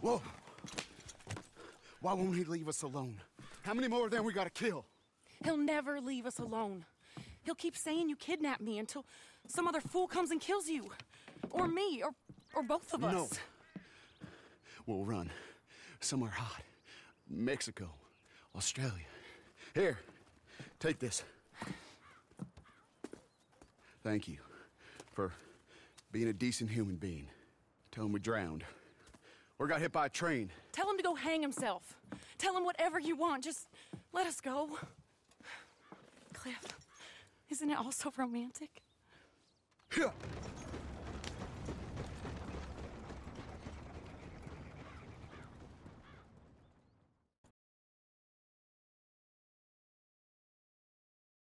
Whoa. Why won't he leave us alone? How many more of them we gotta kill? He'll never leave us alone. He'll keep saying you kidnapped me until some other fool comes and kills you. Or me, or both of us. No. We'll run. Somewhere hot. Mexico. Australia. Here. Take this. Thank you for being a decent human being. Tell him we drowned. Or got hit by a train. Tell him to go hang himself. Tell him whatever you want. Just let us go. Cliff, isn't it all so romantic? Yeah.